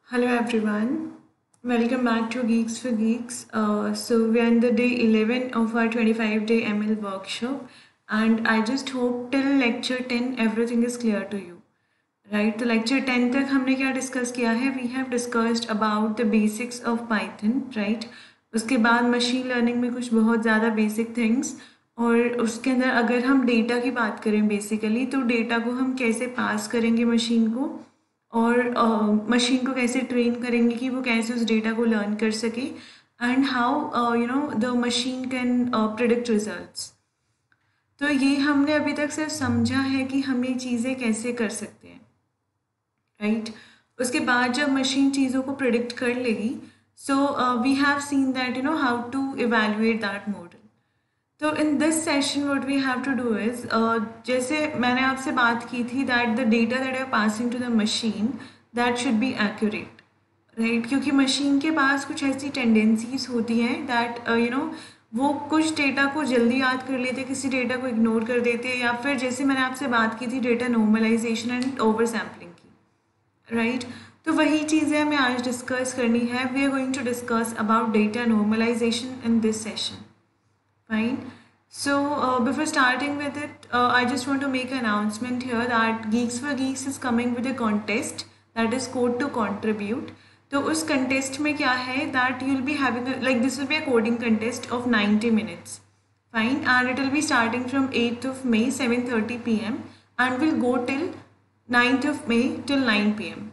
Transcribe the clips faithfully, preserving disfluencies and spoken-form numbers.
Hello everyone, welcome back to Geeks for Geeks. Uh, so we are in the day eleven of our twenty-five day M L workshop, and I just hope till lecture ten everything is clear to you. Right, तो lecture ten तक हमने क्या discuss किया है? We have discussed about the basics of Python, right? उसके बाद machine learning में कुछ बहुत ज़्यादा बेसिक थिंग्स, और उसके अंदर अगर हम डेटा की बात करें बेसिकली, तो डेटा को हम कैसे पास करेंगे मशीन को, और मशीन को कैसे ट्रेन करेंगे कि वो कैसे उस डेटा को लर्न कर सके, and how you know the machine can predict results. तो ये हमने अभी तक सिर्फ समझा है कि हम ये चीज़ें कैसे कर सकते हैं, राइट right? उसके बाद जब मशीन चीज़ों को प्रिडिक्ट कर लेगी, so we have seen that you know how to evaluate that model. तो in this session what we have to do is, जैसे मैंने आपसे बात की थी that the data that are passing to the machine that should be accurate, right? क्योंकि machine के पास कुछ ऐसी टेंडेंसीज होती हैं दैट यू नो वो कुछ डेटा को जल्दी याद कर लेते हैं, किसी डेटा को इग्नोर कर देते हैं, या फिर जैसे मैंने आपसे बात की थी data normalization and over sampling की, राइट right? तो वही चीज़ें हमें आज डिस्कस करनी है. We are going to discuss about data normalization in this session. Fine. So uh, before starting with it, uh, I just want to make an announcement here that Geeks for Geeks is coming with a contest that is Code to Contribute. तो उस contest में क्या है that you'll be having a, like this will be a coding contest of ninety minutes. Fine, and it will be starting from eighth of May seven thirty p m and will go till ninth of May till nine p m.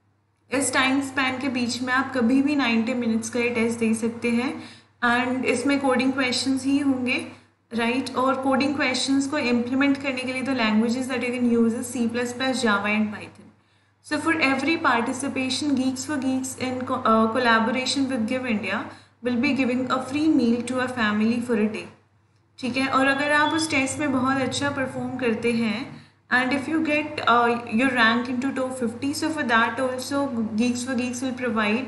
इस time span के बीच में आप कभी भी ninety minutes का ये test दे सकते हैं, एंड इसमें कोडिंग क्वेश्चंस ही होंगे, राइट right? और कोडिंग क्वेश्चंस को इम्प्लीमेंट करने के लिए the languages that you can use is C plus plus Java and Python. So for every participation geeks for geeks in collaboration with give India will be giving a free meal to a family for a day. ठीक है, और अगर आप उस test में बहुत अच्छा perform करते हैं and if you get your rank in to top fifty, so for that also geeks for geeks will provide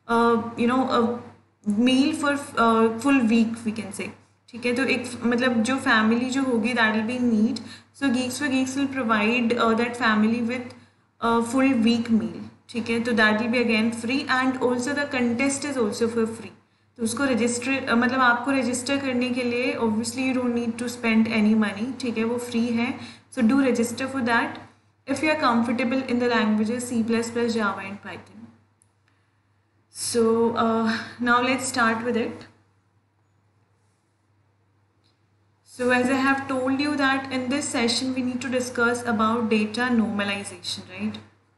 you know meal for full week we can say. ठीक है, तो एक मतलब जो फैमिली जो होगी that will be in need, so geeks for geeks will provide that family with full week meal. ठीक है, तो that will be again free, and also the contest is also for free. तो उसको register मतलब आपको register करने के लिए obviously you don't need to spend any money. ठीक है, वो फ्री है. So do register for that if you are comfortable in the languages C plus plus Java and Python. So uh, now let's start with it. So as I have told you that in this session we need to discuss about data normalization, right?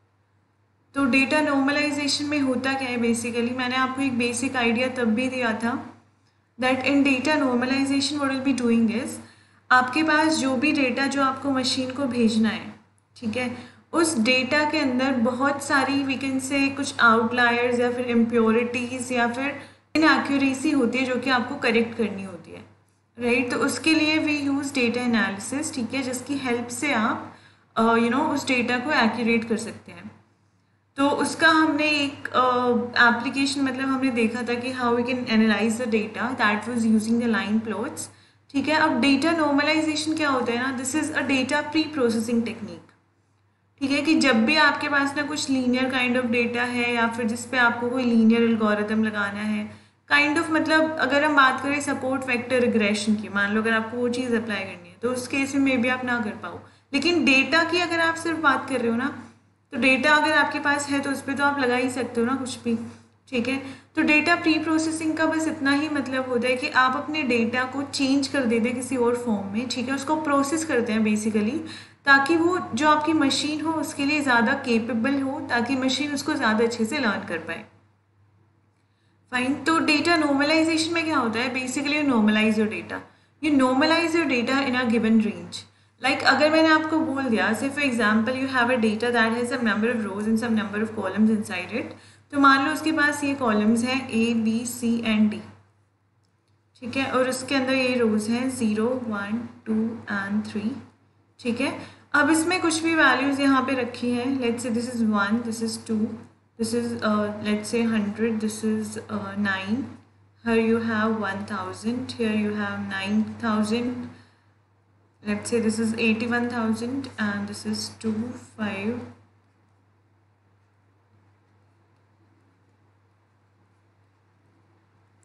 तो data normalization में होता क्या है basically, मैंने आपको एक basic idea तब भी दिया था that in data normalization what will be doing is, आपके पास जो भी डेटा जो आपको मशीन को भेजना है, ठीक है, उस डेटा के अंदर बहुत सारी वी कैन से कुछ आउटलायर्स या फिर इम्प्योरिटीज़ या फिर इनएक्यूरेसी होती है जो कि आपको करेक्ट करनी होती है, राइट right? तो उसके लिए वी यूज़ डेटा एनालिसिस. ठीक है, जिसकी हेल्प से आप you uh, know you know, उस डेटा को एक्यूरेट कर सकते हैं. तो उसका हमने एक एप्लीकेशन uh, मतलब हमने देखा था कि how we can analyze the data, that was using the line plots. ठीक है, अब डेटा नॉर्मलाइजेशन क्या होता है ना, this is a data pre processing technique. ठीक है, कि जब भी आपके पास ना कुछ लीनियर काइंड ऑफ डेटा है या फिर जिस पे आपको कोई लीनियर एल्गोरिथम लगाना है, काइंड ऑफ मतलब अगर हम बात करें सपोर्ट वेक्टर रिग्रेशन की, मान लो अगर आपको वो चीज़ अप्लाई करनी है तो उस केस में मे बी आप ना कर पाओ. लेकिन डेटा की अगर आप सिर्फ बात कर रहे हो ना, तो डेटा अगर आपके पास है तो उस पर तो आप लगा ही सकते हो ना कुछ भी. ठीक है, तो डेटा प्री प्रोसेसिंग का बस इतना ही मतलब होता है कि आप अपने डेटा को चेंज कर देते हैं किसी और फॉर्म में. ठीक है, उसको प्रोसेस करते हैं बेसिकली, ताकि वो जो आपकी मशीन हो उसके लिए ज़्यादा केपेबल हो, ताकि मशीन उसको ज़्यादा अच्छे से लर्न कर पाए. फाइन, तो डेटा नॉर्मलाइजेशन में क्या होता है basically, you normalize your data, you normalize your data in a given range. Like अगर मैंने आपको बोल दिया say for example you have a data that has some number of rows and some number of columns inside it. तो मान लो उसके पास ये कॉलम्स हैं A B C and D. ठीक है, और उसके अंदर ये रोज हैं zero one two and three. ठीक है, अब इसमें कुछ भी वैल्यूज़ यहाँ पे रखी हैं, let's say this is one, this is two, this is let's say hundred, this is nine, here you have one thousand, here you have nine thousand, let's say this is eighty-one thousand and this is two five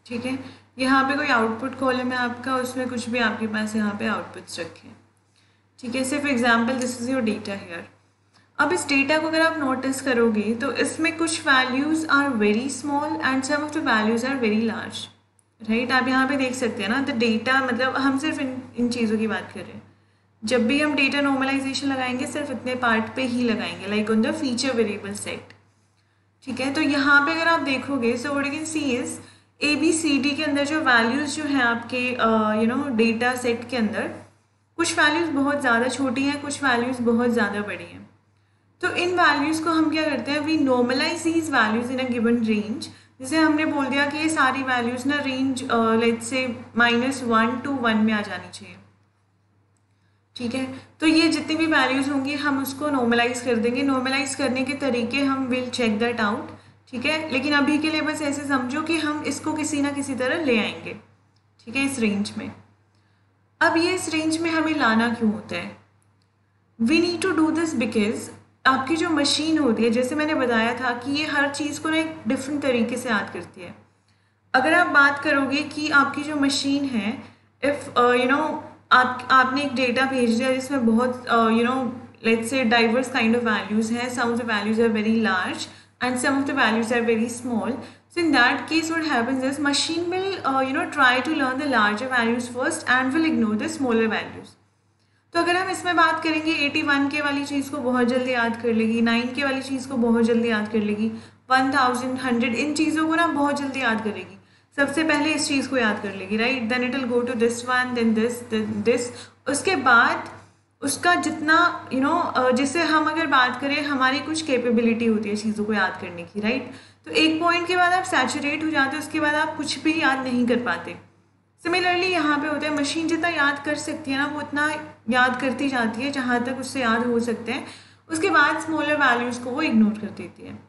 ठीक है, यहाँ पे कोई output column है आपका, उसमें कुछ भी आपके पास यहाँ पे आउटपुट्स रखे हैं। ठीक है, सिर्फ example, this is your data here. अब इस डेटा को अगर आप नोटिस करोगे तो इसमें कुछ values are very small and some of the values are very large, right. आप यहाँ पे देख सकते हैं ना, द डेटा, मतलब हम सिर्फ इन इन चीज़ों की बात कर रहे हैं। जब भी हम डेटा नॉर्मलाइजेशन लगाएंगे सिर्फ इतने पार्ट पे ही लगाएंगे, like on the feature variable set. ठीक है, तो यहाँ पे अगर आप देखोगे, so what you can see is A B C D के अंदर जो वैल्यूज़ जो हैं आपके यू नो डेटा सेट के अंदर, कुछ वैल्यूज़ बहुत ज़्यादा छोटी हैं, कुछ वैल्यूज़ बहुत ज़्यादा बड़ी हैं। तो इन वैल्यूज़ को हम क्या करते हैं, we normalize these values in a given range. जैसे हमने बोल दिया कि ये सारी वैल्यूज़ ना range let's say minus one to one में आ जानी चाहिए। ठीक है, तो ये जितनी भी वैल्यूज़ होंगी हम उसको नॉर्मलाइज कर देंगे। नॉर्मलाइज करने के तरीके हम विल चेक दैट आउट। ठीक है, लेकिन अभी के लिए बस ऐसे समझो कि हम इसको किसी ना किसी तरह ले आएंगे। ठीक है, इस रेंज में। अब ये इस रेंज में हमें लाना क्यों होता है? We need to do this because आपकी जो मशीन होती है, जैसे मैंने बताया था कि ये हर चीज़ को ना एक डिफरेंट तरीके से याद करती है। अगर आप बात करोगे कि आपकी जो मशीन है, इफ़ यू नो आप आपने एक डेटा भेज दिया जिसमें बहुत you know let's say diverse kind of values हैं, some of the values are very large and some of the values are very small. So in that case what happens is machine will you know try to learn the larger values first and will ignore the smaller values. तो अगर हम इसमें बात करेंगे, इक्यासी के वाली चीज़ को बहुत जल्दी याद कर लेगी, नौ के वाली चीज़ को बहुत जल्दी याद कर लेगी, वन थाउजेंड, हंड्रेड, इन चीज़ों को ना बहुत जल्दी याद करेगी। सबसे पहले इस चीज़ को याद कर लेगी, right, then it will go to this one, then this, then this. उसके बाद उसका जितना यू you नो know, जैसे हम अगर बात करें, हमारी कुछ कैपेबिलिटी होती है चीज़ों को याद करने की, राइट। तो एक पॉइंट के बाद आप सैचुरेट हो जाते हो, उसके बाद आप कुछ भी याद नहीं कर पाते। सिमिलरली यहाँ पे होता है, मशीन जितना याद कर सकती है ना, वो उतना याद करती जाती है जहाँ तक उससे याद हो सकते हैं। उसके बाद स्मॉलर वैल्यूज़ को वो इग्नोर कर देती है।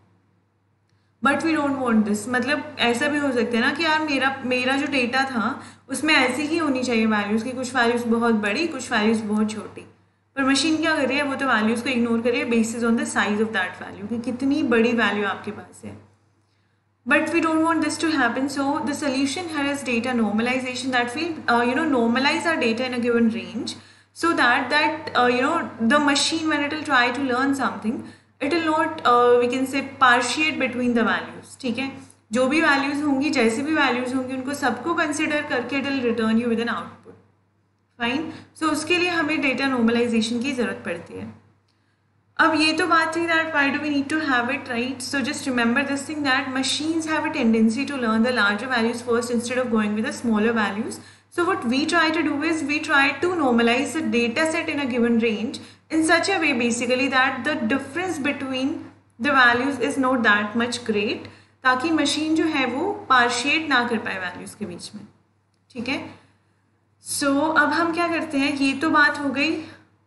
But we don't want this, मतलब ऐसा भी हो सकता है ना कि यार मेरा मेरा जो डेटा था उसमें ऐसी ही होनी चाहिए वैल्यूज़ की, कुछ वैल्यूज़ बहुत बड़ी, कुछ वैल्यूज़ बहुत छोटी। पर मशीन क्या कर रही है, वो तो वैल्यूज़ को इग्नोर कर रही है basis on the size of that value, कि कितनी बड़ी वैल्यू आपके पास है। But we don't want this to happen, so the solution here is data normalization, that we uh, you know normalize our data in a given range, so that that uh, you know the machine, when it will try to learn something, it will not uh, we can say partiate between the values. ठीक है, जो भी values होंगी, जैसे भी values होंगी, उनको सबको कंसिडर करके it will return you with an output. Fine, so उसके लिए हमें डेटा नॉर्मलाइजेशन की ज़रूरत पड़ती है। अब ये तो बात थी that why do we need to have it, right. So just remember this thing that machines have a tendency to learn the larger values first instead of going with the smaller values. So what we try to do is we try to normalize the data set in a given range in such a way basically that the difference between the values is not that much great, ताकि machine जो है वो पार्शिएट ना कर पाए values के बीच में। ठीक है, सो so, अब हम क्या करते हैं, ये तो बात हो गई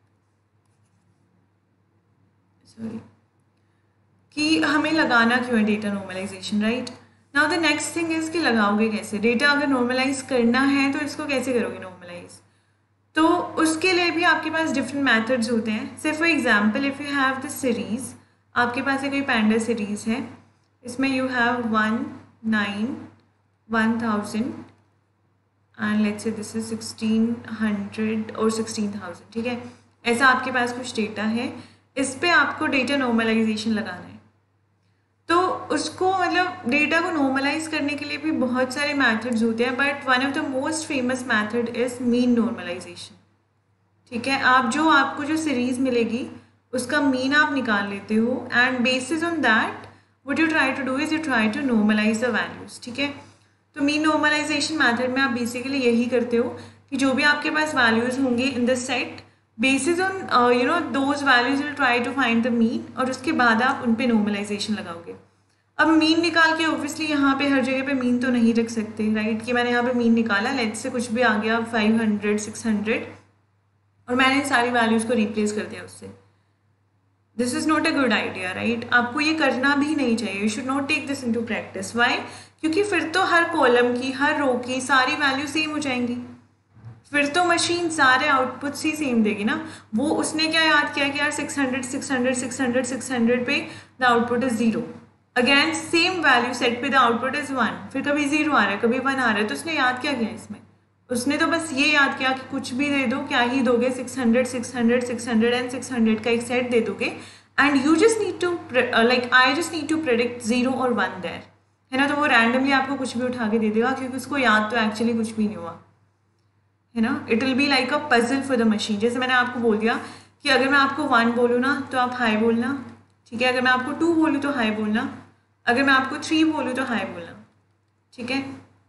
सॉरी कि हमें लगाना क्यों है data normalization, right. Now the next thing is कि लगाओगे कैसे डेटा, अगर नॉर्मलाइज करना है तो इसको कैसे करोगे नॉर्मलाइज। तो उसके लिए भी आपके पास डिफरेंट मेथड्स होते हैं। Say for example if you have the series, आपके पास कोई पैंडा सीरीज़ है, इसमें you have one nine one thousand and let's say this is sixteen hundred और सिक्सटीन थाउजेंड। ठीक है, ऐसा आपके पास कुछ डेटा है, इस पे आपको डेटा नॉर्मलाइजेशन लगाना है। तो उसको मतलब डेटा को नॉर्मलाइज करने के लिए भी बहुत सारे मेथड्स होते हैं, but one of the most famous method is mean normalization. ठीक है, आप जो आपको जो सीरीज मिलेगी उसका मीन आप निकाल लेते हो and basis on that what you try to do is you try to normalize the values. ठीक है, तो मीन नॉर्मलाइजेशन मेथड में आप बेसिकली यही करते हो कि जो भी आपके पास वैल्यूज होंगे in the set, basis on you know those values will try to find the mean, और उसके बाद आप उन पे नॉर्मलाइजेशन लगाओगे। अब मीन निकाल के ऑब्वियसली यहाँ पे हर जगह पे मीन तो नहीं रख सकते, राइट, कि मैंने यहाँ पे मीन निकाला, लेट्स से कुछ भी आ गया फाइव हंड्रेड सिक्स हंड्रेड और मैंने इन सारी वैल्यूज़ को रिप्लेस कर दिया उससे। This is not a good idea, right. आपको ये करना भी नहीं चाहिए, you should not take this into practice. Why? क्योंकि फिर तो हर कॉलम की, हर रो की सारी वैल्यू सेम हो जाएंगी, फिर तो मशीन सारे आउटपुट्स ही सेम देगी ना। वो उसने क्या याद किया कि यार six hundred six hundred six hundred six hundred पे the output is zero, again same value set पे द आउटपुट इज वन, फिर कभी जीरो आ रहा है कभी वन आ रहा है, तो उसने याद क्या किया इसमें, उसने तो बस ये याद किया कि कुछ भी दे दो, क्या ही दोगे, six hundred six hundred six hundred and six hundred का एक सेट दे दोगे, and you just need to like I just need to predict zero और वन देयर, है ना। तो वो रैंडमली आपको कुछ भी उठा के दे देगा क्योंकि उसको याद तो एक्चुअली कुछ भी नहीं हुआ, है ना। It will be like a puzzle for the machine. जैसे मैंने आपको बोल दिया कि अगर मैं आपको वन बोलूँ ना तो आप हाई बोलना, ठीक है। अगर मैं आपको टू बोलूँ तो हाई बोलना, अगर मैं आपको थ्री बोलूँ तो हाई बोलना, ठीक है।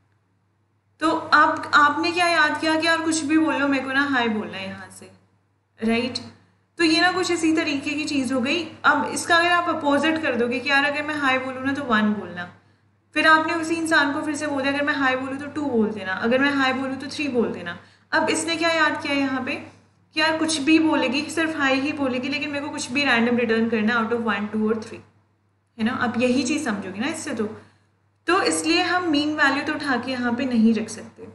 तो आप आपने क्या याद किया कि यार कुछ भी बोल लो मेरे को ना हाई बोलना है यहाँ से, राइट। तो ये ना कुछ इसी तरीके की चीज़ हो गई। अब इसका अगर आप अपोजिट कर दोगे कि यार अगर मैं हाई बोलूँ ना तो वन बोलना, फिर आपने उसी इंसान को फिर से बोल दिया अगर मैं हाई बोलूँ तो टू बोल देना, अगर मैं हाई बोलूँ तो थ्री बोल देना। अब इसने क्या याद किया यहाँ पे कि यार कुछ भी बोलेगी, सिर्फ हाई ही बोलेगी, लेकिन मेरे को कुछ भी रैंडम रिटर्न करना आउट ऑफ वन टू और थ्री, है ना। आप यही चीज़ समझोगे ना इससे। तो तो इसलिए हम मीन वैल्यू तो उठा के यहाँ पे नहीं रख सकते।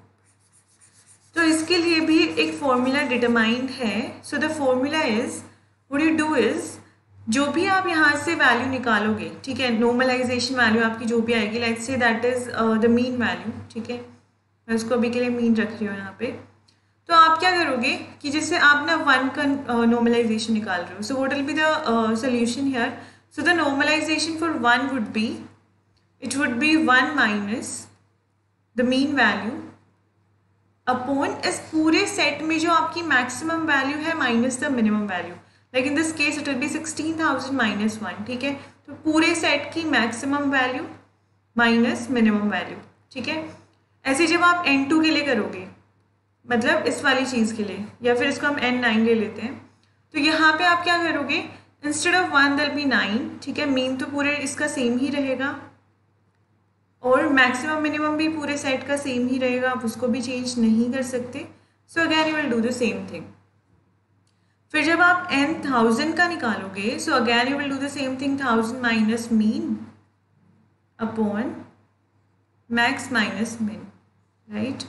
तो इसके लिए भी एक फॉर्मूला डिटरमाइंड है। So the formula is what you do is, जो भी आप यहाँ से वैल्यू निकालोगे, ठीक है, नॉर्मलाइजेशन वैल्यू आपकी जो भी आएगी, let's say that is the mean value, ठीक है। मैं उसको अभी के लिए मीन रख रही हूँ यहाँ पे। तो आप क्या करोगे कि जैसे आप ना वन का नॉर्मलाइजेशन निकाल रहे हो, so what will be the solution here. So the normalization for one would be, it would be one minus the mean value upon इस पूरे सेट में जो आपकी मैक्सिमम वैल्यू है minus the minimum value, like in this case it will be sixteen thousand minus one, ठीक है। तो पूरे सेट की maximum value minus minimum value, ठीक है। ऐसे जब आप एन टू के लिए करोगे, मतलब इस वाली चीज़ के लिए, या फिर इसको हम एन नाइन ले लेते हैं, तो यहाँ पे आप क्या करोगे, instead of one there be nine, ठीक है। मीन तो पूरे इसका सेम ही रहेगा और मैक्सिमम मिनिमम भी पूरे सेट का सेम ही रहेगा, आप उसको भी चेंज नहीं कर सकते। So again you will do the same thing. फिर जब आप एन थाउजेंड का निकालोगे, so again you will do the same thing, thousand minus mean upon max minus min, right.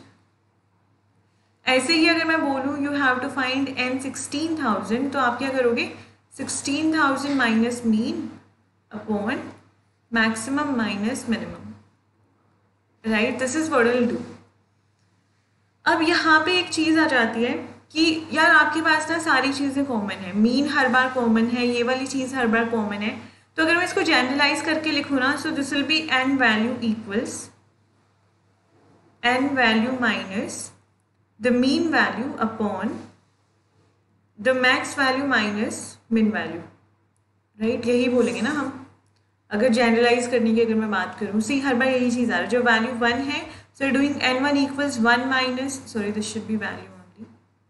ऐसे ही अगर मैं बोलूँ you have to find n sixteen thousand, तो आप क्या करोगे, sixteen thousand minus mean upon maximum minus minimum, right. This is what will do. अब यहाँ पे एक चीज़ आ जाती है कि यार आपके पास ना सारी चीज़ें कॉमन है, मीन हर बार कॉमन है, ये वाली चीज़ हर बार कॉमन है, तो अगर मैं इसको जनरलाइज करके लिखूँ ना, so this will be n value equals n value minus the mean value upon the max value minus min value, right. यही बोलेंगे ना हम, अगर जनरलाइज करने की अगर मैं बात करूँ, सी हर बार यही चीज़ आ रहा है, जो वैल्यू वन है, so doing n one equals one minus, sorry this should be value only,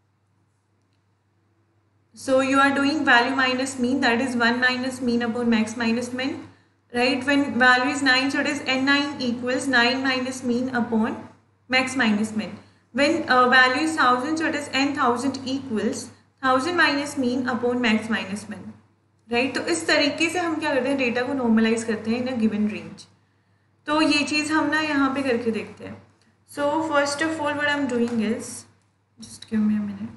so you are doing value minus mean, that is one minus mean upon max minus min, right. When value is nine, so it is n nine equals nine minus mean upon max minus min. When uh, value is thousand, so it is n thousand equals thousand minus mean upon max minus min, right। तो इस तरीके से हम क्या करते हैं, data को normalise करते हैं इन अ गिवन रेंज। तो ये चीज़ हम ना यहाँ पे करके देखते हैं। So first of all what I am doing is, just give me a minute.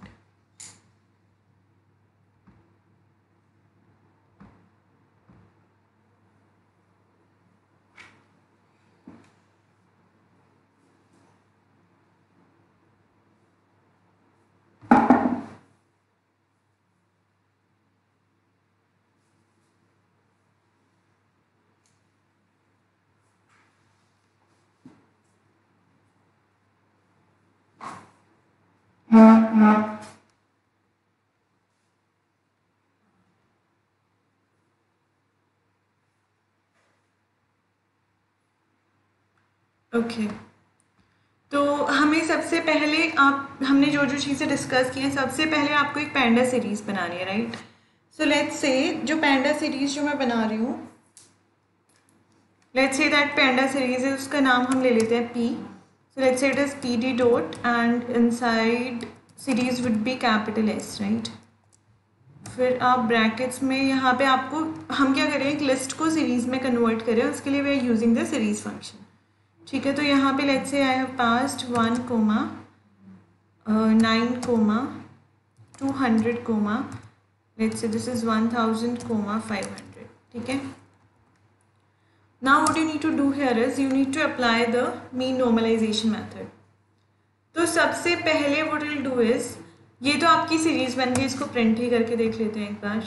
Okay, तो हमें सबसे पहले आप हमने जो जो चीज़ें डिस्कस की हैं, सबसे पहले आपको एक पैंडा सीरीज़ बनानी है, राइट। सो लेट्स से जो पैंडा सीरीज़ जो मैं बना रही हूँ, let's say that panda series है, उसका नाम हम ले लेते हैं p. So let's say it is p d dot and inside series would be capital S, right. फिर आप ब्रैकेट्स में यहाँ पे आपको हम क्या करें, एक लिस्ट को सीरीज़ में कन्वर्ट करें, उसके लिए we are using the series function, ठीक है। तो यहाँ पे let's say I have passed one comma nine comma two hundred comma, let's say this is one thousand comma five hundred, ठीक है। Now what you need to do here is you need to apply the mean normalization method. तो सबसे पहले what you'll do is, ये तो आपकी series बन गई, इसको प्रिंट ही करके देख लेते हैं एक बार.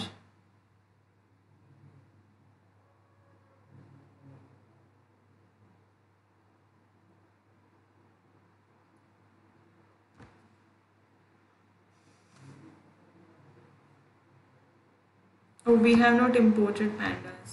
Oh, we have not imported pandas.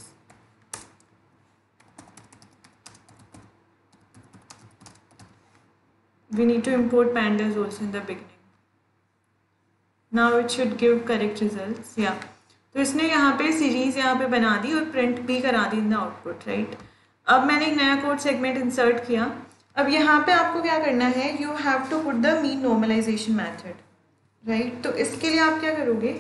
We need to import pandas also in the beginning. Now it should give correct results. Yeah. तो इसने यहाँ पे सीरीज यहाँ पे बना दी और प्रिंट भी करा दी इन द आउटपुट, राइट. अब मैंने एक नया कोड सेगमेंट इंसर्ट किया. अब यहाँ पे आपको क्या करना है, you have to put the mean normalization method, right. तो इसके लिए आप क्या करोगे,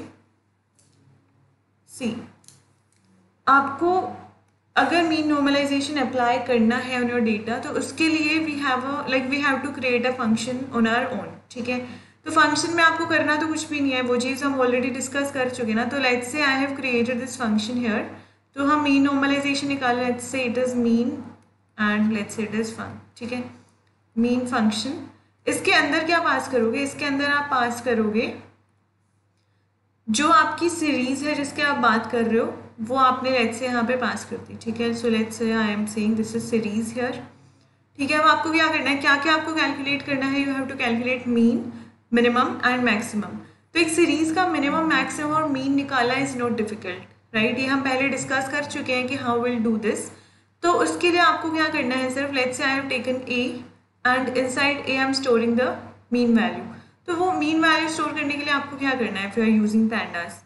सी आपको अगर मीन नॉर्मलाइजेशन अप्लाई करना है ऑन योर डेटा, तो उसके लिए we have a like we have to create a function on our own, ठीक है. तो फंक्शन में आपको करना तो कुछ भी नहीं है, वो चीज़ हम ऑलरेडी डिस्कस कर चुके ना. तो let's say I have created this function here. तो हम मीन नॉर्मलाइजेशन निकाल, let's say it is mean and let's say it is fun, ठीक है. मीन फंक्शन, इसके अंदर क्या पास करोगे, इसके अंदर आप पास करोगे जो आपकी सीरीज है जिसके आप बात कर रहे हो, वो आपने लेट्स से यहाँ पे पास कर दी, ठीक है. So let's say I am saying this is series here, ठीक है. अब आपको क्या करना है, क्या क्या आपको कैलकुलेट करना है, you have to calculate mean, minimum and maximum. तो एक सीरीज का मिनिमम, मैक्सिमम और मीन निकालना इज नॉट डिफिकल्ट, राइट. ये हम पहले डिस्कस कर चुके हैं कि हाउ विल डू दिस. तो उसके लिए आपको क्या करना है, सिर्फ let's say I have taken a and inside a I am storing the mean value. तो वो मीन वैल्यू स्टोर करने के लिए आपको क्या करना है, if you are using pandas,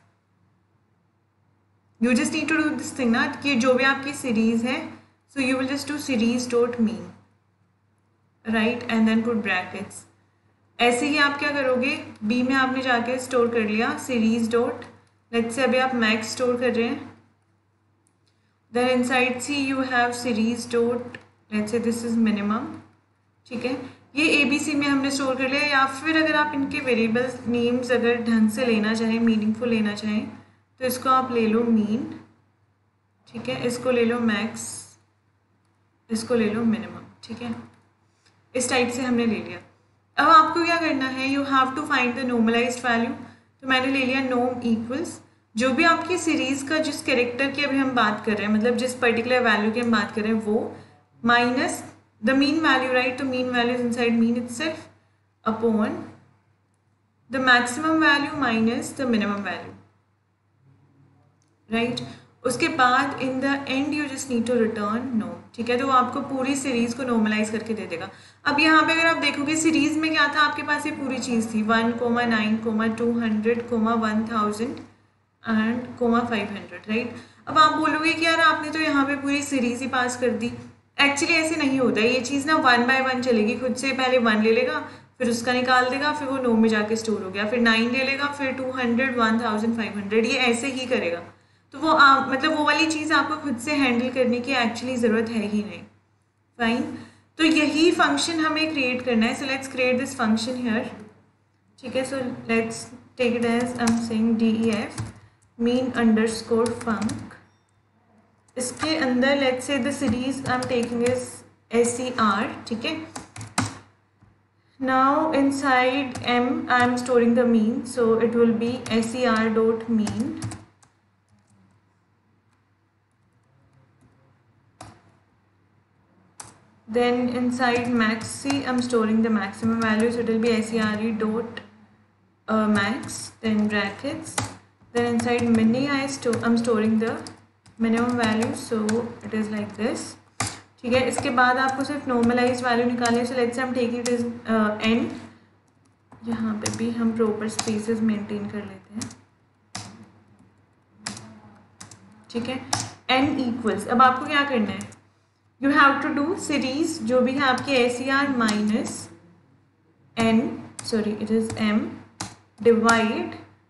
you just need to do this thing ना, कि जो भी आपकी सीरीज है, so you will just do series dot mean, right, and then put brackets. ऐसे ही आप क्या करोगे, बी में आपने जाके स्टोर कर लिया सीरीज डॉट, लेट्स से अभी आप मैक्स स्टोर कर रहे हैं. Then inside c you have series dot, let's say this is minimum, ठीक है. ये ए बी सी में हमने स्टोर कर लिया. या फिर अगर आप इनके वेरिएबल्स नेम्स अगर ढंग से लेना चाहें, मीनिंगफुल लेना चाहें, तो इसको आप ले लो मीन, ठीक है. इसको ले लो मैक्स, इसको ले लो मिनिमम, ठीक है. इस टाइप से हमने ले लिया. अब आपको क्या करना है, you have to find the normalized value. तो मैंने ले लिया नोम इक्वल्स, जो भी आपकी सीरीज़ का जिस कैरेक्टर की अभी हम बात कर रहे हैं, मतलब जिस पर्टिकुलर वैल्यू की हम बात कर रहे हैं, वो minus the mean value, right. तो mean value is inside mean itself upon the maximum value minus the minimum value, right. उसके बाद in the end you just need to return no, ठीक है. तो वो आपको पूरी सीरीज को नॉर्मलाइज करके दे देगा. अब यहाँ पे अगर आप देखोगे सीरीज में क्या था, आपके पास ये पूरी चीज़ थी, one comma nine comma two hundred comma one thousand and comma five hundred, right. अब आप बोलोगे कि यार आपने तो यहाँ पे पूरी सीरीज ही पास कर दी. एक्चुअली ऐसे नहीं होता, ये चीज़ ना वन बाय वन चलेगी. खुद से पहले वन ले लेगा, फिर उसका निकाल देगा, फिर वो नो में जाके स्टोर हो गया, फिर नाइन ले लेगा, फिर two hundred one thousand five hundred, ये ऐसे ही करेगा. तो वो आ, मतलब वो वाली चीज़ आपको खुद से हैंडल करने की एक्चुअली ज़रूरत है ही नहीं. फाइन. तो यही फंक्शन हमें क्रिएट करना है. So let's create this function here, ठीक है. So let's take it as I am saying d e f mean underscore func. इसके अंदर let's say the series I am taking is s e r, ठीक है. Now inside m I am storing the mean, so it will be s e r dot mean. Then inside maxi I'm storing the maximum value, so it will be sre dot uh, max, then brackets, then inside mini I store I'm storing the minimum value, so it is like this, ठीक है. इसके बाद आपको सिर्फ normalise value निकालनी है. So let's से हम टेक इट इज एन, यहाँ पे भी हम प्रॉपर स्पेसेस मेंटेन कर लेते हैं, ठीक है. एन इक्वल्स, अब आपको क्या करना है, you have to do series जो भी है आपकी s e r minus n, sorry it is m divide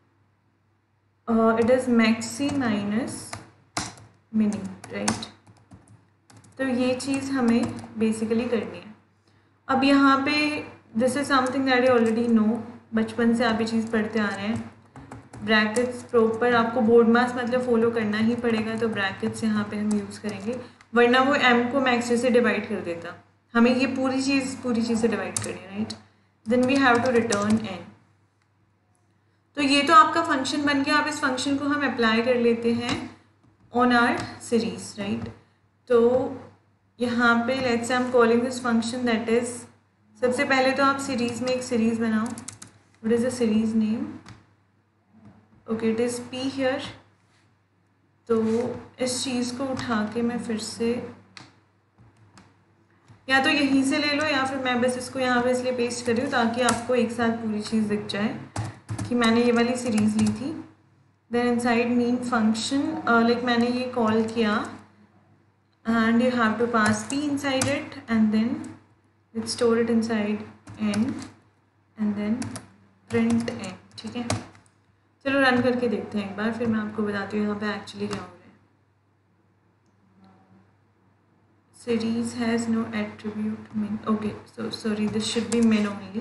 it is maxi minus mini, right. तो ये चीज़ हमें बेसिकली करनी है. अब यहाँ पे this is something that you already know, बचपन से आप ये चीज़ पढ़ते आ रहे हैं. ब्रैकेट्स प्रॉपर आपको बोर्ड मास मतलब फॉलो करना ही पड़ेगा, तो ब्रैकेट्स यहाँ पे हम यूज़ करेंगे, वरना वो m को मैक्स से डिवाइड कर देता, हमें ये पूरी चीज़ पूरी चीज़ से डिवाइड करनी है, right. Then we have to return n। तो ये तो आपका फंक्शन बन गया। अब इस फंक्शन को हम अप्लाई कर लेते हैं ऑन आर सीरीज, राइट। तो यहाँ पे let's I am calling this function that is, सबसे पहले तो आप सीरीज में एक सीरीज बनाओ। What is the series name? Okay, it is p here. तो इस चीज़ को उठा के मैं फिर से या तो यहीं से ले लो, या फिर मैं बस इसको यहाँ पे इसलिए पेस्ट कर रही हूँ ताकि आपको एक साथ पूरी चीज़ दिख जाए कि मैंने ये वाली सीरीज़ ली थी। Then inside mean function, like मैंने ये कॉल किया and you have to pass p inside it and then let's store it inside n and then print n, ठीक है। चलो रन करके देखते हैं एक बार, फिर मैं आपको बताती हूँ यहाँ पे एक्चुअली क्या हो रहा है। Series has no attribute min. Okay, so sorry, this should be min only.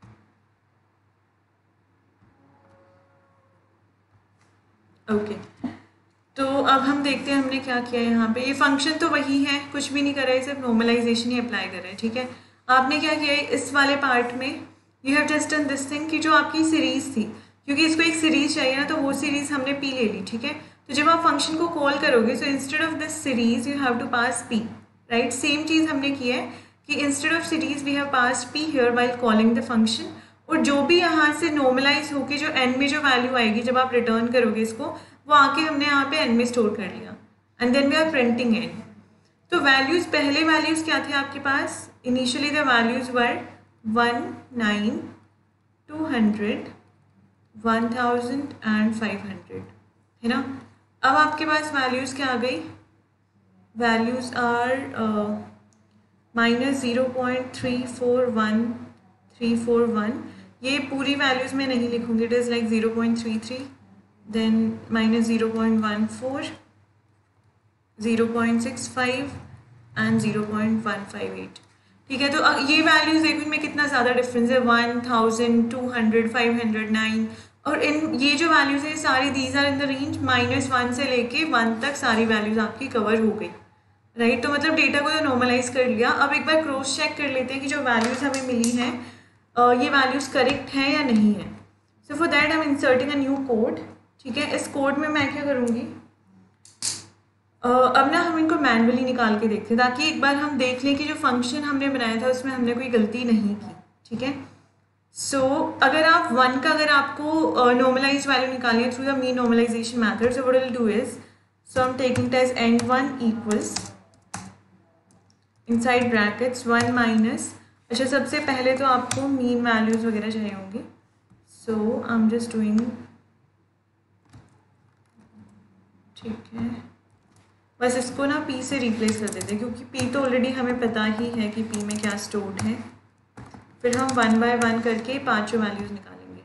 Okay, तो अब हम देखते हैं हमने क्या किया यहाँ पे। ये फंक्शन तो वही है, कुछ भी नहीं कर रहा है, सिर्फ नॉर्मलाइजेशन ही अप्लाई कर रहा है, ठीक है। आपने क्या किया है इस वाले पार्ट में, you have just done this thing कि जो आपकी सीरीज थी, क्योंकि इसको एक सीरीज चाहिए ना, तो वो सीरीज हमने पी ले ली, ठीक है। तो जब आप फंक्शन को कॉल करोगे, so instead of this series you have to pass p, right. Same चीज़ हमने की है कि instead of series we have pass p here while calling the function, और जो भी यहाँ से नॉर्मलाइज होके जो एन में जो वैल्यू आएगी जब आप रिटर्न करोगे इसको, वो आके हमने यहाँ पे एन में स्टोर कर लिया and then we are printing n. तो वैल्यूज़, पहले वैल्यूज़ क्या थे आपके पास? Initially the values were one nine two hundred one thousand and five hundred, है ना। अब आपके पास वैल्यूज़ क्या आ गई? values are uh, minus zero point three four one three four one. ये पूरी वैल्यूज़ में नहीं लिखूँगी, it is like zero point three three, then minus zero point one four, zero point six five and zero point one five eight, ठीक है। तो ये values देखो इनमें कितना ज़्यादा डिफरेंस है, one thousand two hundred five hundred nine, और इन ये जो वैल्यूज़ है सारी these are in the range minus one से लेके वन तक सारी वैल्यूज़ आपकी कवर हो गई, राइट right? तो मतलब डेटा को तो नॉर्मलाइज कर लिया। अब एक बार क्रॉस चेक कर लेते हैं कि जो वैल्यूज़ हमें मिली हैं ये वैल्यूज़ करेक्ट हैं या नहीं है। So for that I am inserting a new code, ठीक है। इस कोड में मैं क्या करूँगी, uh, अब ना हम इनको मैनुअली निकाल के देखते हैं ताकि एक बार हम देख लें कि जो फंक्शन हमने बनाया था उसमें हमने कोई गलती नहीं की, ठीक है। सो so, अगर आप वन का अगर आपको नॉर्मलाइज वैल्यू निकालनी है through the mean normalization method, so what will do is, so I am taking it as n one equals inside brackets one minus, अच्छा सबसे पहले तो आपको मीन वैल्यूज़ वगैरह चाहिए होंगे, so I am just doing, ठीक है। बस इसको ना पी से रिप्लेस कर देते हैं क्योंकि पी तो ऑलरेडी हमें पता ही है कि पी में क्या स्टोर्ड है। फिर हम वन बाय वन करके पांचों वैल्यूज़ निकालेंगे।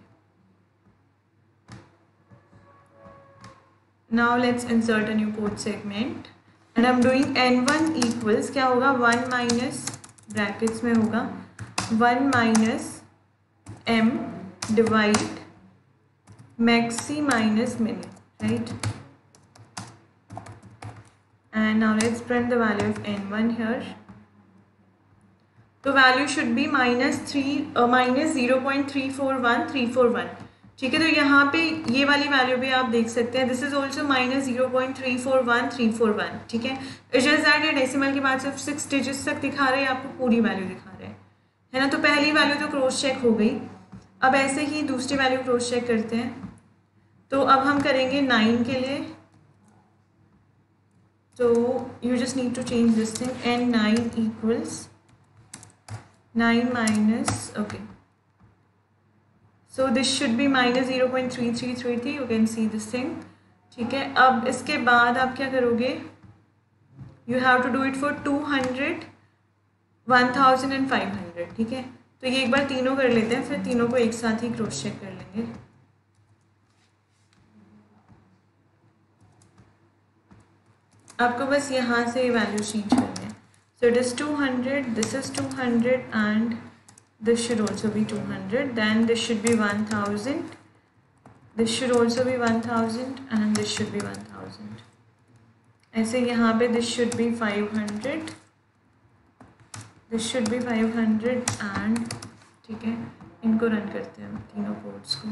Now let's insert a new code segment and I am doing n one equals, क्या होगा, वन माइनस ब्रैकेट्स में होगा one minus m divide maxi minus mini, right. And now let's print the value of n one here. तो value should be minus three minus zero point three four one three four one, ठीक है। तो यहाँ पे ये वाली value भी आप देख सकते हैं, this is also minus zero point three four one three four one, ठीक है। इट्स जस्ट दैट ये डेसिमल के बाद सिर्फ सिक्स डिजिट्स तक दिखा रहे हैं, आपको पूरी वैल्यू दिखा रहे हैं, है ना। तो पहली वैल्यू तो क्रॉस चेक हो गई। अब ऐसे ही दूसरी वैल्यू क्रॉस चेक करते हैं। तो अब हम करेंगे नाइन के लिए, तो you just need to change this thing, N nine equals nine minus, okay, so this should be minus zero point three three three three, you can see this thing, ठीक है। अब इसके बाद आप क्या करोगे, you have to do it for two hundred one thousand and five hundred, ठीक है। तो ये एक बार तीनों कर लेते हैं, फिर तीनों को एक साथ ही क्रॉस चेक कर लेंगे। आपको बस यहाँ से वैल्यू चेंज करनी है। So it is two hundred, this is two hundred and this should also be two hundred, then this should be one thousand, this should also be one thousand and this should be one thousand. ऐसे यहाँ पे this should be five hundred, this should be five hundred and ठीक है, इनको run करते हैं हम तीनों कोड्स को.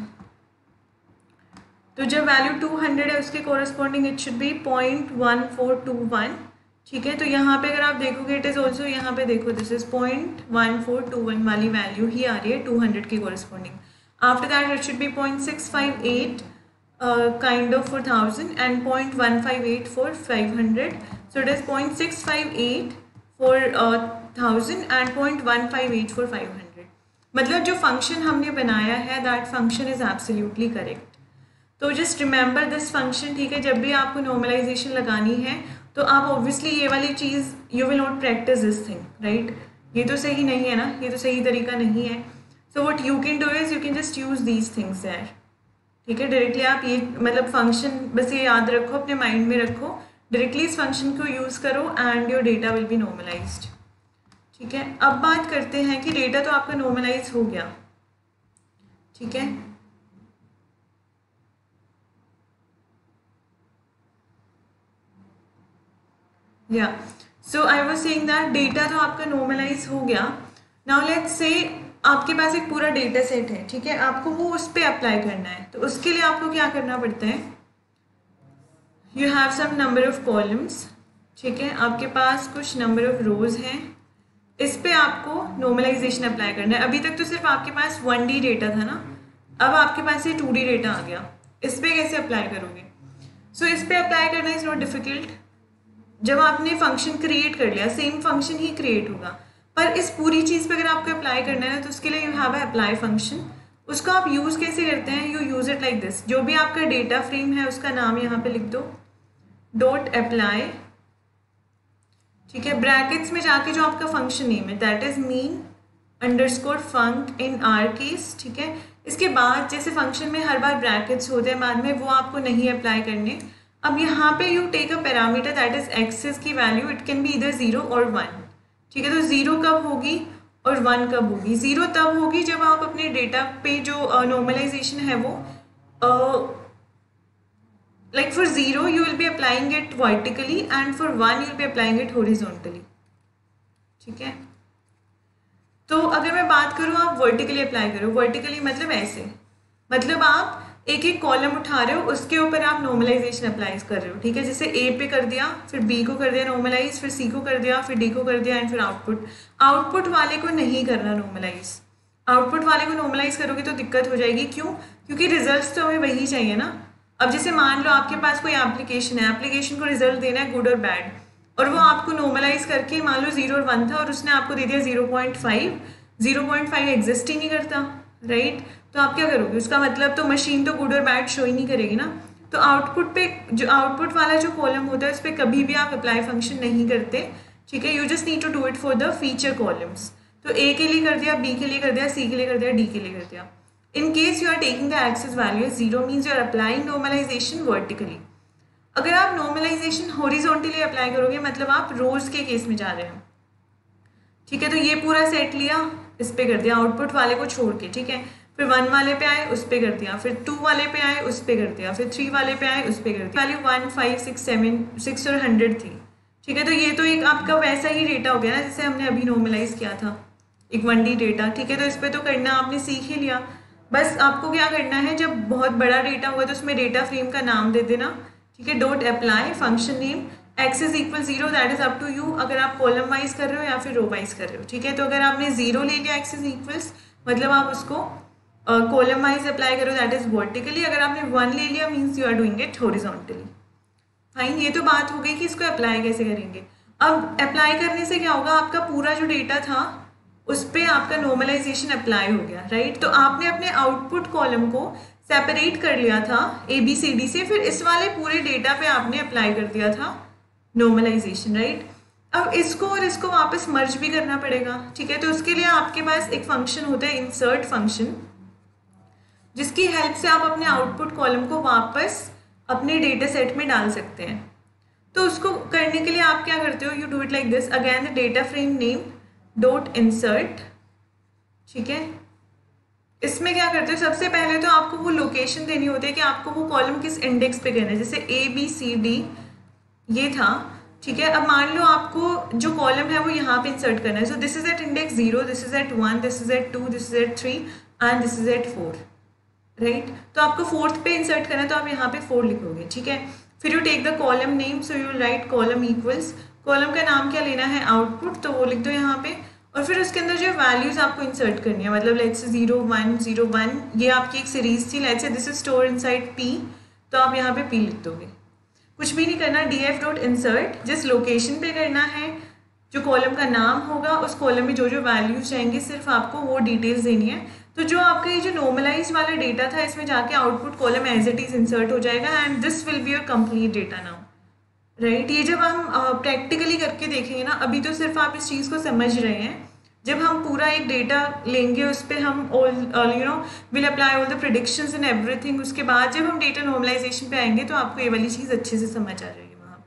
तो जब वैल्यू टू हंड्रेड है उसके corresponding it should be point one four two one. ठीक है, तो यहाँ पे अगर आप देखोगे इट इज़ ऑल्सो, यहाँ पे देखो this is point one four two one वाली वैल्यू ही आ रही है टू हंड्रेड की corresponding. After that it should be point six five eight kind of for thousand and point one five eight for five hundred. So it is point six five eight for thousand and point one five eight for five hundred. मतलब जो function हमने बनाया है that function is absolutely correct. तो just remember this function. ठीक है, जब भी आपको नॉर्मलाइजेशन लगानी है तो आप ऑब्वियसली ये वाली चीज़ you will not practice this thing, right. ये तो सही नहीं है ना, ये तो सही तरीका नहीं है. So what you can do is you can just use these things there. ठीक है, डायरेक्टली आप ये मतलब फंक्शन बस ये याद रखो, अपने माइंड में रखो, डायरेक्टली इस फंक्शन को यूज़ करो and your data will be normalized. ठीक है, अब बात करते हैं कि डेटा तो आपका नॉर्मलाइज हो गया. ठीक है, या so I was saying that data तो आपका नॉर्मलाइज हो गया. नाउ लेट्स से आपके पास एक पूरा डेटा सेट है. ठीक है, आपको वो उस पर अप्लाई करना है. तो उसके लिए आपको क्या करना पड़ता है, you have some number of columns. ठीक है, आपके पास कुछ नंबर ऑफ रोज हैं. इस पे आपको नॉर्मलाइजेशन अप्लाई करना है. अभी तक तो सिर्फ आपके पास वन डी डेटा था ना, अब आपके पास ये टू डी डेटा आ गया. इस पे कैसे अप्लाई करोगे? सो so, इस पे अप्लाई करना इज़ नॉट डिफिकल्ट. जब आपने फंक्शन क्रिएट कर लिया, सेम फंक्शन ही क्रिएट होगा, पर इस पूरी चीज़ पे अगर आपको अप्लाई करना है तो उसके लिए you have a apply function. उसको आप यूज़ कैसे करते हैं, you use it like this. जो भी आपका डेटा फ्रेम है उसका नाम यहाँ पे लिख दो, डॉट अप्लाई. ठीक है, ब्रैकेट्स में जाके जो आपका फंक्शन नेम है that is mean underscore func in R case. ठीक है, इसके बाद जैसे फंक्शन में हर बार ब्रैकेट्स होते हैं, बाद में वो आपको नहीं अप्लाई करने. अब यहाँ पे you take a parameter that is axis की वैल्यू, इट कैन बी इधर जीरो और वन. ठीक है, तो जीरो कब होगी और वन कब होगी? जीरो तब होगी जब आप अपने डेटा पे जो नॉर्मलाइजेशन uh, है वो like for zero you will be applying it vertically and for one you will be applying it horizontally. ठीक है, तो अगर मैं बात करूँ आप वर्टिकली अप्लाई करो. वर्टिकली मतलब ऐसे, मतलब आप एक एक कॉलम उठा रहे हो, उसके ऊपर आप नॉर्मलाइजेशन अप्लाई कर रहे हो. ठीक है, जैसे ए पे कर दिया, फिर बी को कर दिया नॉर्मलाइज, फिर सी को कर दिया, फिर डी को कर दिया एंड फिर आउटपुट. आउटपुट वाले को नहीं करना नॉर्मलाइज. आउटपुट वाले को नॉर्मलाइज करोगे तो दिक्कत हो जाएगी. क्यों? क्योंकि रिजल्ट्स तो हमें वही चाहिए ना. अब जैसे मान लो आपके पास कोई एप्लीकेशन है, एप्लीकेशन को रिजल्ट देना है गुड और बैड, और वो आपको नॉर्मलाइज करके मान लो जीरो और वन था और उसने आपको दे दिया zero point five. Zero point five exist ही नहीं करता, राइट. तो आप क्या करोगे? उसका मतलब तो मशीन तो गुड और बैड शो ही नहीं करेगी ना. तो आउटपुट पे जो आउटपुट वाला जो कॉलम होता है उस पर कभी भी आप अप्लाई फंक्शन नहीं करते. ठीक है, you just need to do it for the feature columns. तो ए के लिए कर दिया, बी के लिए कर दिया, सी के लिए कर दिया, डी के लिए कर दिया. In case you are taking the axis value zero means you are applying normalization vertically. अगर आप नॉर्मलाइजेशन हॉरिजॉन्टली अप्लाई करोगे मतलब आप रोज के केस में जा रहे हो. ठीक है, तो ये पूरा सेट लिया, इस पे कर दिया आउटपुट वाले को छोड़ के. ठीक है, फिर वन वाले पे आए उस पे कर दिया, फिर टू वाले पे आए उस पे कर दिया, फिर थ्री वाले पे आए उस पे कर दिया. Value one five six seven six और हंड्रेड थी. ठीक है, तो ये तो एक आपका वैसा ही डेटा हो गया ना जैसे हमने अभी नॉर्मलाइज किया था, एक वन डी डेटा. ठीक है, तो इस पर तो करना आपने सीख ही लिया. बस आपको क्या करना है, जब बहुत बड़ा डेटा हुआ तो उसमें डेटा फ्रेम का नाम दे देना. ठीक है, dot apply function name x is equal zero, that is up to you, अगर आप कॉलम वाइज कर रहे हो या फिर रो वाइज कर रहे हो. ठीक है, तो अगर आपने जीरो ले लिया एक्स इज इक्वल्स मतलब आप उसको कॉलम वाइज अप्लाई करो, दैट इज वर्टिकली. अगर आपने वन ले लिया means you are doing it horizontally. Fine, ये तो बात हो गई कि इसको अप्लाई कैसे करेंगे. अब अप्लाई करने से क्या होगा, आपका पूरा जो डेटा था उस पर आपका नॉर्मलाइजेशन अप्लाई हो गया, राइट. तो आपने अपने आउटपुट कॉलम को सेपरेट कर लिया था ए बी सी डी से, फिर इस वाले पूरे डेटा पे आपने अप्लाई कर दिया था नॉर्मलाइजेशन, राइट. अब इसको और इसको वापस मर्ज भी करना पड़ेगा. ठीक है, तो उसके लिए आपके पास एक फंक्शन होता है इंसर्ट फंक्शन, जिसकी हेल्प से आप अपने आउटपुट कॉलम को वापस अपने डेटा सेट में डाल सकते हैं. तो उसको करने के लिए आप क्या करते हो, you do it like this. Again the data frame name dot insert. ठीक है, इसमें क्या करते हो, सबसे पहले तो आपको वो लोकेशन देनी होती है कि आपको वो कॉलम किस इंडेक्स पे करना है। जैसे ए बी सी डी ये था, ठीक है। अब मान लो आपको जो कॉलम है वो यहाँ पे इंसर्ट करना है। So this is at index zero, this is at one, this is at two, this is at three and this is at four, right. तो आपको फोर्थ पे इंसर्ट करना है तो आप यहाँ पे फोर लिखोगे, ठीक है। फिर you take the column name, so you write column equals, column का नाम क्या लेना है, आउटपुट, तो वो लिख दो यहाँ पे। और फिर उसके अंदर जो वैल्यूज आपको इंसर्ट करनी है, मतलब let's say zero one zero one, ये आपकी एक सीरीज थी, let's say this is store inside P, तो आप यहाँ पे पी लिख दोगे। कुछ भी नहीं करना, डी एफ डॉट इंसर्ट, जिस लोकेशन पे करना है, जो कॉलम का नाम होगा उस कॉलम में जो जो वैल्यूज जाएंगे सिर्फ आपको वो डिटेल्स देनी है। तो जो आपका ये जो नॉर्मलाइज वाला डेटा था इसमें जाके output column as it is insert हो जाएगा and this will be your complete data now, right. ये जब हम प्रैक्टिकली uh, करके देखेंगे ना, अभी तो सिर्फ आप इस चीज़ को समझ रहे हैं, जब हम पूरा एक डेटा लेंगे उस पर हम all you know will apply all the predictions and everything, उसके बाद जब हम डेटा नॉर्मलाइजेशन पे आएंगे तो आपको ये वाली चीज़ अच्छे से समझ आ जाएगी वहाँ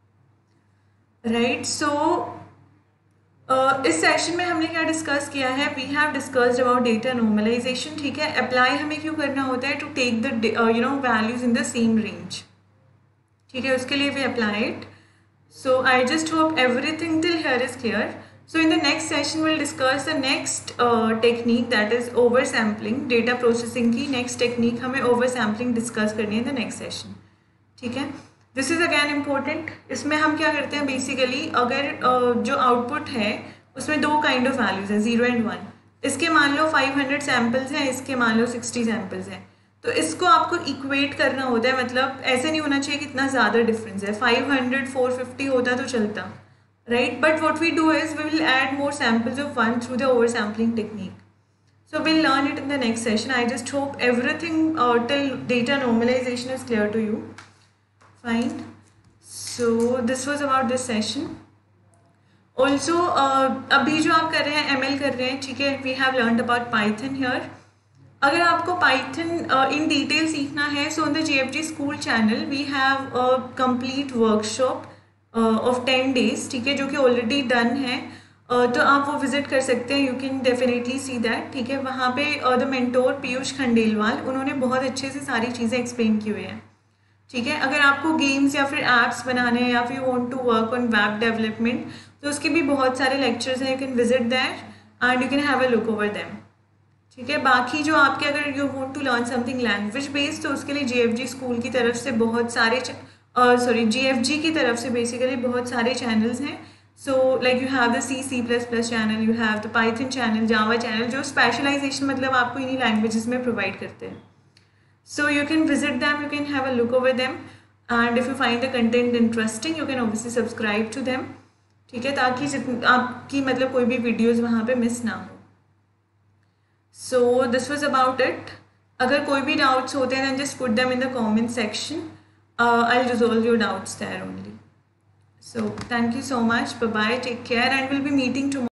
पे, राइट। सो Uh, इस सेशन में हमने क्या डिस्कस किया है, we have discussed about data normalization, ठीक है। अप्लाई हमें क्यों करना होता है, to take the you know values in the same range, ठीक है, उसके लिए we apply it. So I just hope everything till here is clear. So in the next session will discuss the next technique that is over sampling, data processing की next technique हमें over sampling discuss करनी है in the next session, ठीक है। This is again important. इसमें हम क्या करते हैं बेसिकली, अगर uh, जो आउटपुट है उसमें दो काइंड ऑफ वैल्यूज हैं, जीरो एंड वन। इसके मान लो फाइव हंड्रेड सैम्पल्स हैं, इसके मान लो सिक्सटी सैम्पल्स हैं, तो इसको आपको इक्वेट करना होता है। मतलब ऐसे नहीं होना चाहिए कि इतना ज़्यादा डिफरेंस है, फाइव हंड्रेड फोर फिफ्टी होता तो चलता, right. But what we do is we will add more samples of one through the over sampling technique. So we'll learn it in the next session. I just hope everything uh, till data normalization is clear to you. Fine. So this was about this session. Also uh, अभी जो आप कर रहे हैं M L कर रहे हैं, ठीक है, we have learned about Python here. अगर आपको पाइथन इन डिटेल सीखना है, so on the J F G school channel we have a complete workshop of ten days, ठीक है, जो कि ऑलरेडी डन है। uh, तो आप वो विजिट कर सकते हैं, you can definitely see that, ठीक है। वहाँ पे द मेंटोर पीयूष खंडेलवाल, उन्होंने बहुत अच्छे से सारी चीज़ें एक्सप्लेन की हुई हैं, ठीक है। अगर आपको गेम्स या फिर एप्स बनाने हैं या फिर you want to work on web development, तो उसके भी बहुत सारे लेक्चर्स हैं, you can visit that and you can have a look over them, ठीक है। बाकी जो आपके अगर you want to learn something language based, तो उसके लिए जे एफ जी स्कूल की तरफ से बहुत सारे सॉरी जे एफ जी की तरफ से बेसिकली बहुत सारे चैनल्स हैं। So like you have the C C plus plus channel, you have the Python channel, Java channel, जो स्पेशलाइजेशन मतलब आपको इन्हीं लैंग्वेजेस में प्रोवाइड करते हैं। So you can visit them, you can have a look over them, and if you find the content interesting, you can obviously subscribe to them, ठीक है, ताकि आपकी मतलब कोई भी वीडियोज़ वहाँ पे मिस ना हो। So this was about it. अगर कोई भी डाउट्स होते हैं then just put them in the comment section. uh, I'll resolve your doubts there only. So thank you so much, bye bye, take care, and we'll be meeting tomorrow.